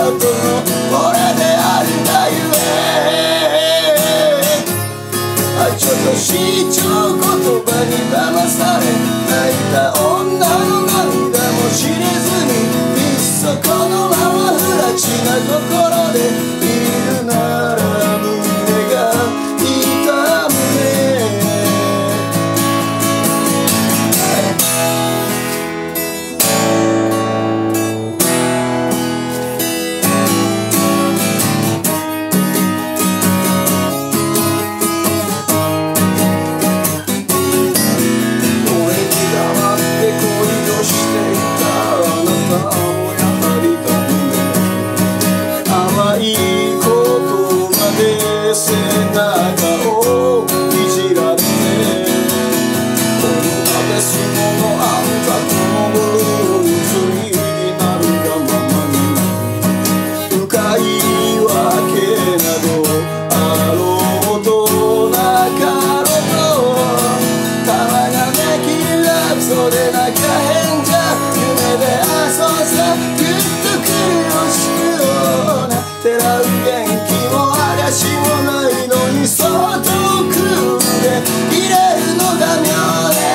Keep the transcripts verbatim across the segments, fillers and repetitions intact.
との俺であるがゆえ、あちょっとしちょ言葉に騙され泣いた女の涙も知れずにいっそこのまま不埒な心でいるなら胸が痛むね。背中をいじられてこんなですものあんたとのブルースになるがままに深いわけなどあろうとなかろうとたまができるラプソでなきゃ変じゃ夢で遊んさぐっとくるよしくようなてらう元気もありゃしもないのにそっとくで入れるのが妙で、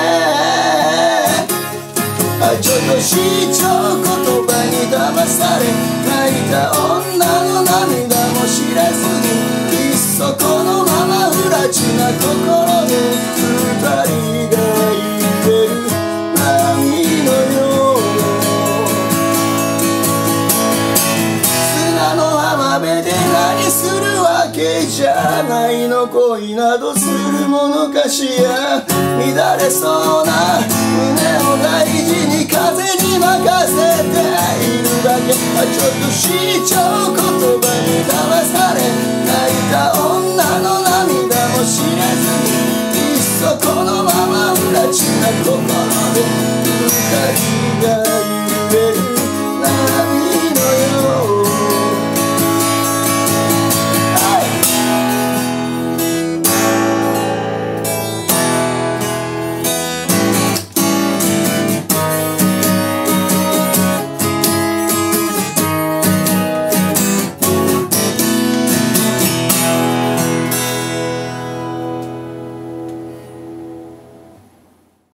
あちょっとしちょ言葉に騙され泣いた女の涙も知らずにいっそこのまま不埒な心で二人が言える波のよう砂の浜辺で何するわけじゃないの恋などするものかしら乱れそうな胸を大事に風に任せているだけあちょっとしちゃう言葉に騙され泣いた女の涙も知れずにいっそこのまま不埒な心で二人が